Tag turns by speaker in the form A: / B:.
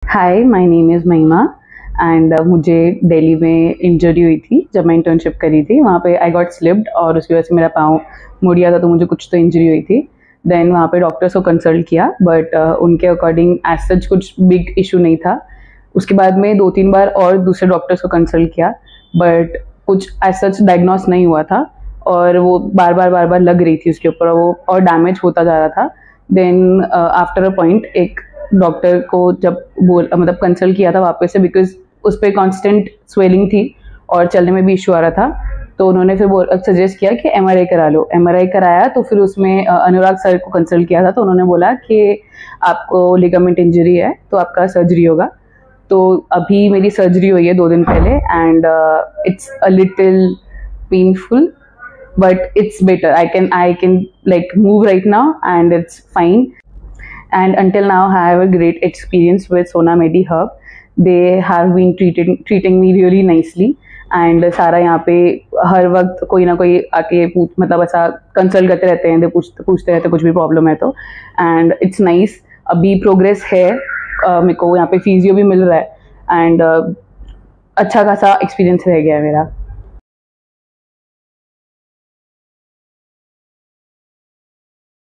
A: Hi, my name is Mahima and मुझे दिल्ली में injury हुई थी जब मैं इंटर्नशिप करी थी। वहाँ पे आई गॉट स्लिप्ड और उसकी वजह से मेरा पाँव मुड़ गया था, तो मुझे कुछ तो इंजरी हुई थी। देन वहाँ पे डॉक्टर्स को कंसल्ट किया, बट उनके अकॉर्डिंग एज सच कुछ बिग इशू नहीं था। उसके बाद में 2-3 बार और दूसरे डॉक्टर्स को कंसल्ट किया, बट कुछ एज सच डायग्नोस नहीं हुआ था और वो बार बार लग रही थी उसके ऊपर, वो और डैमेज होता जा रहा था। देन आफ्टर अ पॉइंट एक डॉक्टर को जब मतलब कंसल्ट किया था वापस से, बिकॉज उस पर कॉन्स्टेंट स्वेलिंग थी और चलने में भी इशू आ रहा था, तो उन्होंने फिर सजेस्ट किया कि एमआरआई करा लो। एमआरआई कराया तो फिर उसमें अनुराग सर को कंसल्ट किया था, तो उन्होंने बोला कि आपको लिगामेंट इंजरी है तो आपका सर्जरी होगा। तो अभी मेरी सर्जरी हुई है 2 दिन पहले and it's a little painful, but it's better. I can like move right now and it's fine. And until now I have a great experience with Sona Medi Hub. They have been treating me really nicely and सारा यहाँ पे हर वक्त कोई ना कोई आके मतलब ऐसा कंसल्ट करते रहते हैं, पूछते रहते हैं कुछ भी प्रॉब्लम है तो, एंड इट्स नाइस। अभी प्रोग्रेस है, मेरे को यहाँ पे फिजियो भी मिल रहा है एंड अच्छा खासा एक्सपीरियंस रह गया है मेरा।